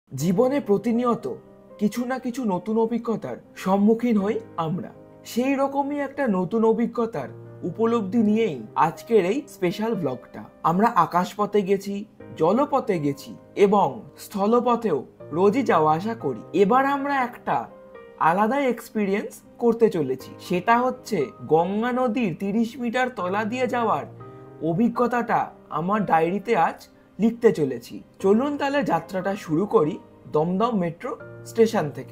জীবনে প্রতিনিয়ত কিছু না কিছু নতুন অভিজ্ঞতার সম্মুখীন হই আমরা। সেই রকমই একটা নতুন অভিজ্ঞতার উপলব্ধি নিয়েই আজকের এই স্পেশাল ব্লগটা। আমরা আকাশপথে গেছি, জলপথে গেছি এবং স্থলপথেও রোজই যাওয়া আসা করি। এবার আমরা একটা আলাদা এক্সপিরিয়েন্স করতে চলেছি, সেটা হচ্ছে গঙ্গা নদীর 30 মিটার তলা দিয়ে যাওয়ার অভিজ্ঞতাটা আমার ডায়েরিতে আজ লিখতে চলেছি। চলুন তাহলে যাত্রাটা শুরু করি দমদম মেট্রো স্টেশন থেকে।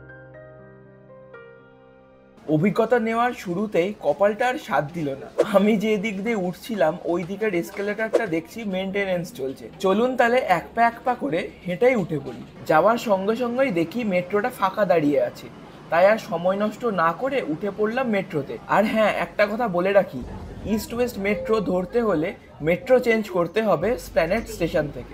অভিজ্ঞতা নেওয়ার শুরুতেই কপালটা আর সাথ দিল না। আমি যে দিক দিয়ে উঠছিলাম ওই দিকের এসকেলেটরটা দেখছি মেনটেনেন্স চলছে। চলুন তাহলে এক পা করে হেঁটেই উঠে পড়ি। যাওয়ার সঙ্গে সঙ্গেই দেখি মেট্রোটা ফাঁকা দাঁড়িয়ে আছে, তাই আর সময় নষ্ট না করে উঠে পড়লাম মেট্রোতে। আর হ্যাঁ, একটা কথা বলে রাখি, ইস্ট ওয়েস্ট মেট্রো ধরতে হলে মেট্রো চেঞ্জ করতে হবে স্প্ল্যানেড স্টেশন থেকে।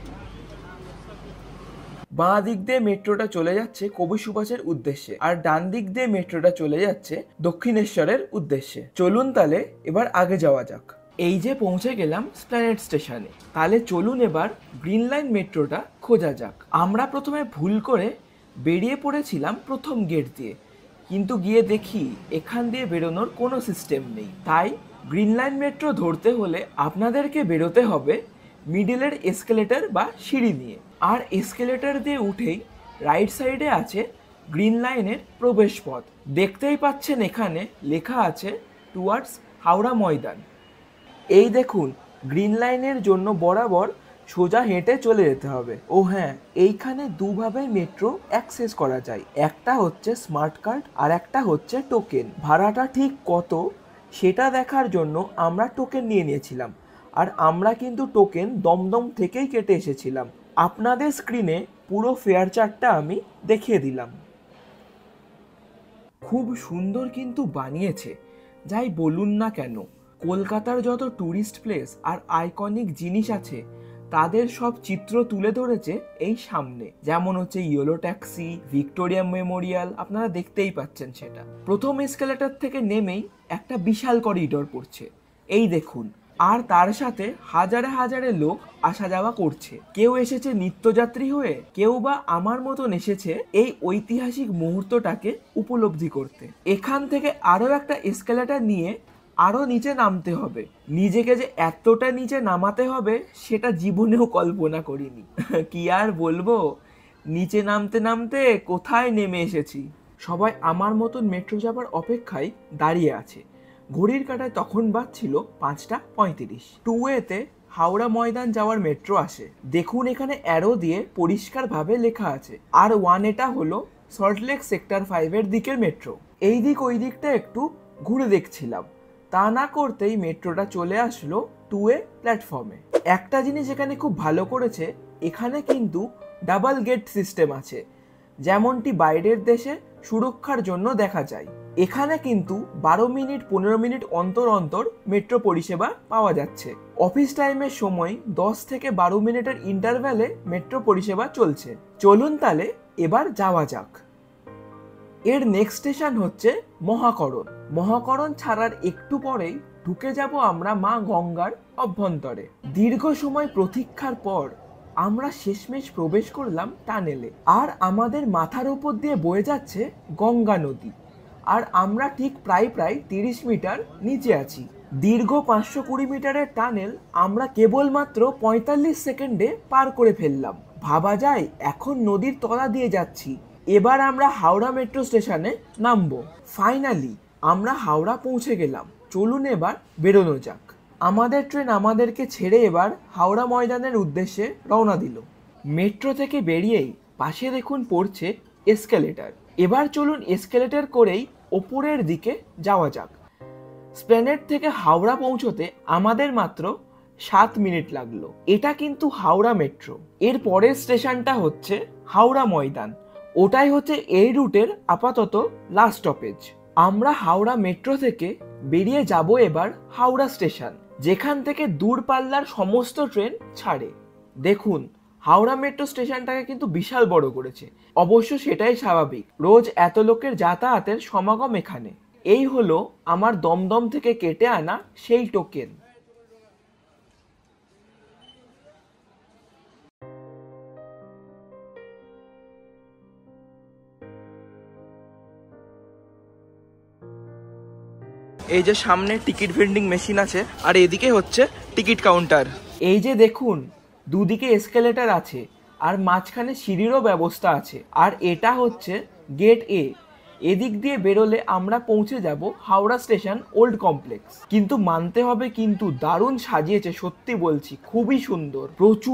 বাঁ দিক দিয়ে মেট্রোটা চলে যাচ্ছে কবি সুভাষের উদ্দেশ্যে, আর ডান দিক দিয়ে মেট্রোটা চলে যাচ্ছে দক্ষিণেশ্বরের উদ্দেশ্যে। চলুন তাহলে এবার আগে যাওয়া যাক। এই যে পৌঁছে গেলাম স্প্ল্যানেড স্টেশনে, তাহলে চলুন এবার গ্রিন লাইন মেট্রোটা খোঁজা যাক। আমরা প্রথমে ভুল করে বেরিয়ে পড়েছিলাম প্রথম গেট দিয়ে, কিন্তু গিয়ে দেখি এখান দিয়ে বেরোনোর কোনো সিস্টেম নেই। তাই গ্রিন লাইন মেট্রো ধরতে হলে আপনাদেরকে বেরোতে হবে মিডিলের এসকেলেটর বা সিঁড়ি নিয়ে। আর এসকেলেটর দিয়ে উঠেই রাইট সাইডে আছে গ্রিন লাইনের প্রবেশ পথ। দেখতেই পাচ্ছেন এখানে লেখা আছে টুয়ার্ডস হাওড়া ময়দান। এই দেখুন, গ্রিন লাইনের জন্য বরাবর সোজা হেঁটে চলে যেতে হবে। ও হ্যাঁ, এইখানে দুভাবে মেট্রো অ্যাক্সেস করা যায়, একটা হচ্ছে স্মার্ট কার্ড আর একটা হচ্ছে টোকেন। ভাড়াটা ঠিক কত সেটা দেখার জন্য আমরা টোকেন নিয়ে নিয়েছিলাম, আর আমরা কিন্তু টোকেন দমদম থেকেই কেটে এসেছিলাম। আপনাদের স্ক্রিনে পুরো ফেয়ার চার্টটা আমি দেখিয়ে দিলাম। খুব সুন্দর কিন্তু বানিয়েছে, যাই বলুন না কেন। কলকাতার যত ট্যুরিস্ট প্লেস আর আইকনিক জিনিস আছে তাদের সব চিত্র তুলে ধরেছে এই সামনে। যেমন হচ্ছে ইয়েলো ট্যাক্সি, ভিক্টোরিয়া মেমোরিয়াল, আপনারা দেখতেই পাচ্ছেন সেটা। প্রথম এসকেলেটর থেকে নেমেই একটা বিশাল করিডোর পড়ছে, এই দেখুন। আর তার সাথে হাজারে হাজারে লোক আসা যাওয়া করছে। কেউ এসেছে নিত্যযাত্রী হয়ে, কেউ বা আমার মতন এসেছে এই ঐতিহাসিক মুহূর্তটাকে উপলব্ধি করতে। এখান থেকে আরো একটা এসকেলেটর নিয়ে আরো নিচে নামতে হবে। নিজেকে যে এতটা নিচে নামাতে হবে সেটা জীবনেও কল্পনা করিনি। কি আর বলবো, নিচে নামতে নামতে কোথায় নেমে এসেছি। সবাই আমার মতন মেট্রো যাবার অপেক্ষায় দাঁড়িয়ে আছে। ঘড়ির কাঁটায় তখন বাজছিল 5:35। 2A-তে হাওড়া ময়দান যাওয়ার মেট্রো আসে। দেখুন এখানে অ্যারো দিয়ে পরিষ্কারভাবে লেখা আছে। আর 1A-টা হলো সল্টলেক সেক্টর 5-এর দিকের মেট্রো। এই দিক ওই দিকটা একটু ঘুরে দেখছিলাম, তা না করতেই মেট্রোটা চলে আসলো 2A প্ল্যাটফর্মে। একটা জিনিস এখানে খুব ভালো করেছে, এখানে কিন্তু ডাবল গেট সিস্টেম আছে, যেমনটি বাইরের দেশে সুরক্ষার জন্য দেখা যায়। এখানে কিন্তু 12 মিনিট 15 মিনিট অন্তর অন্তর মেট্রো পরিষেবা পাওয়া যাচ্ছে। অফিস টাইমের সময় 10 থেকে 12 মিনিটের ইন্টারভ্যালে মেট্রো পরিষেবা চলছে। চলুন তাহলে এবার যাওয়া যাক। এর নেক্সট স্টেশন হচ্ছে মহাকরণ। মহাকরণ ছাড়ার একটু পরেই ঢুকে যাব আমরা মা গঙ্গার অভ্যন্তরে। দীর্ঘ সময় প্রতীক্ষার পর আমরা শেষমেশ প্রবেশ করলাম টানেলে। আর আমাদের মাথার উপর দিয়ে বয়ে যাচ্ছে গঙ্গা নদী, আর আমরা ঠিক প্রায় 30 মিটার নিচে আছি। দীর্ঘ 520 মিটারের টানেল আমরা কেবলমাত্র 45 সেকেন্ডে পার করে ফেললাম। ভাবা যায় এখন নদীর তলা দিয়ে যাচ্ছি। এবার আমরা হাওড়া মেট্রো স্টেশনে নামবো। ফাইনালি আমরা হাওড়া পৌঁছে গেলাম। চলুন এবার বেরোনো যাক। আমাদের ট্রেন আমাদেরকে ছেড়ে এবার হাওড়া ময়দানের উদ্দেশ্যে রওনা দিল। মেট্রো থেকে বেরিয়েই পাশে দেখুন পড়ছে এসকেলেটর। এবার চলুন এসকেলেটর করেই ওপরের দিকে যাওয়া যাক। স্প্ল্যানেড থেকে হাওড়া পৌঁছতে আমাদের মাত্র 7 মিনিট লাগলো। এটা কিন্তু হাওড়া মেট্রো। এর পরের স্টেশনটা হচ্ছে হাওড়া ময়দান, ওটাই হচ্ছে এই রুটের আপাতত লাস্ট স্টপেজ। আমরা হাওড়া মেট্রো থেকে বেরিয়ে যাব এবার হাওড়া স্টেশন, যেখান থেকে দূরপাল্লার সমস্ত ট্রেন ছাড়ে। দেখুন হাওড়া মেট্রো স্টেশনটাকে কিন্তু বিশাল বড় করেছে। অবশ্য সেটাই স্বাভাবিক, রোজ এত লোকের যাতায়াতের সমাগম এখানে। এই হলো আমার দমদম থেকে কেটে আনা সেই টোকেন। এই যে সামনে টিকিট ভেন্ডিং মেশিন আছে আর এদিকে হচ্ছে টিকিট কাউন্টার। এই যে দেখুন দুদিকে এসকেলেটর আছে আর মাঝখানে সিঁড়িরও ব্যবস্থা আছে। আর এটা হচ্ছে গেট এ। এদিক দিয়ে বেরোলে আমরা পৌঁছে যাব হাওড়া স্টেশন ওল্ড কমপ্লেক্স। কিন্তু মানতে হবে কিন্তু দারুণ সাজিয়েছে, সত্যি বলছি খুবই সুন্দর,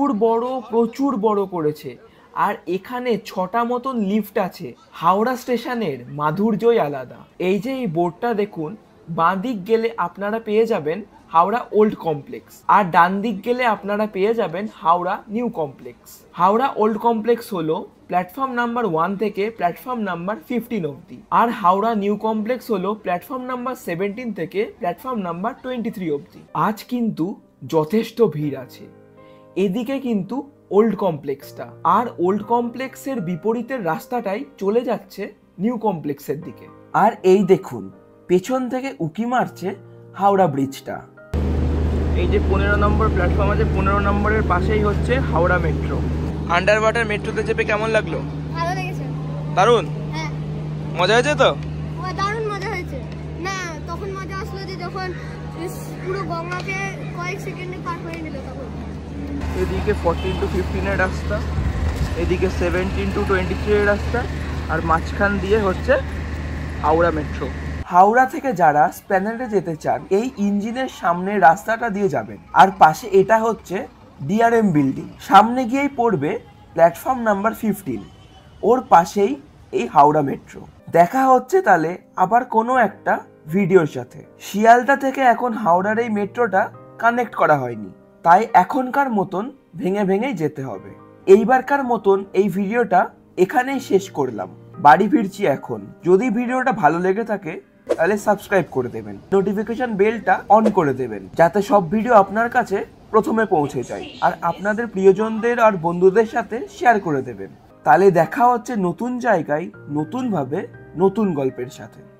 প্রচুর বড় করেছে। আর এখানে 6টা মতন লিফট আছে। হাওড়া স্টেশনের মাধুর্যই আলাদা। এই যে এই বোর্ডটা দেখুন, বাঁ দিক গেলে আপনারা পেয়ে যাবেন হাওড়া ওল্ড কমপ্লেক্স আর ডান দিক গেলে আপনারা পেয়ে যাবেন Howrah new complex. Howrah old complex হলো প্ল্যাটফর্ম নাম্বার 1 থেকে প্ল্যাটফর্ম নাম্বার 15 অবধি, আর হাওড়া নিউ কমপ্লেক্স হলো প্ল্যাটফর্ম নাম্বার 17 থেকে প্ল্যাটফর্ম নাম্বার 23 অবধি। আজ কিন্তু যথেষ্ট ভিড় আছে। এদিকে কিন্তু ওল্ড কমপ্লেক্সটা, আর ওল্ড কমপ্লেক্সের বিপরীতের রাস্তাটাই চলে যাচ্ছে নিউ কমপ্লেক্সের দিকে। আর এই দেখুন পেছন থেকে উকি মারছে হাওড়া ব্রিজটা। এই যে 15 নম্বর প্ল্যাটফর্ম আছে, 15 নম্বরের পাশেই হচ্ছে হাওড়া মেট্রো। আন্ডার ওয়াটার মেট্রোতে চেপে কেমন লাগলো? ভালো লেগেছে। দারুণ? হ্যাঁ। মজা হয়েছে তো? দারুণ মজা হয়েছে। না তখন মজা আসলো যে যখন পুরো গঙ্গাকে কয়েক সেকেন্ডে পার করে নিল তখন। এদিকে 14 to 15 এর রাস্তা, এদিকে 17 to 23 এর রাস্তা, আর মাঝখান দিয়ে হচ্ছে হাওড়া মেট্রো। হাওড়া থেকে যারা স্প্ল্যানেডে যেতে চান এই ইঞ্জিনের সামনে রাস্তাটা দিয়ে যাবেন। আর পাশে এটা হচ্ছে ডিআরএম বিল্ডিং। সামনে গিয়েই পড়বে প্ল্যাটফর্ম নাম্বার 15, ওর পাশেই এই হাওড়া মেট্রো। দেখা হচ্ছে তাহলে আবার কোনো একটা ভিডিওর সাথে। শিয়ালদা থেকে এখন হাওড়ার এই মেট্রোটা কানেক্ট করা হয়নি, তাই এখনকার মতন ভেঙে যেতে হবে। এইবারকার মতন এই ভিডিওটা এখানেই শেষ করলাম, বাড়ি ফিরছি এখন। যদি ভিডিওটা ভালো লেগে থাকে তাহলে সাবস্ক্রাইব করে দেবেন, নোটিফিকেশন বেলটা অন করে দেবেন যাতে সব ভিডিও আপনার কাছে প্রথমে পৌঁছে যায়। আর আপনাদের প্রিয়জনদের আর বন্ধুদের সাথে শেয়ার করে দেবেন। তাহলে দেখা হচ্ছে নতুন জায়গায়, নতুনভাবে, নতুন গল্পের সাথে।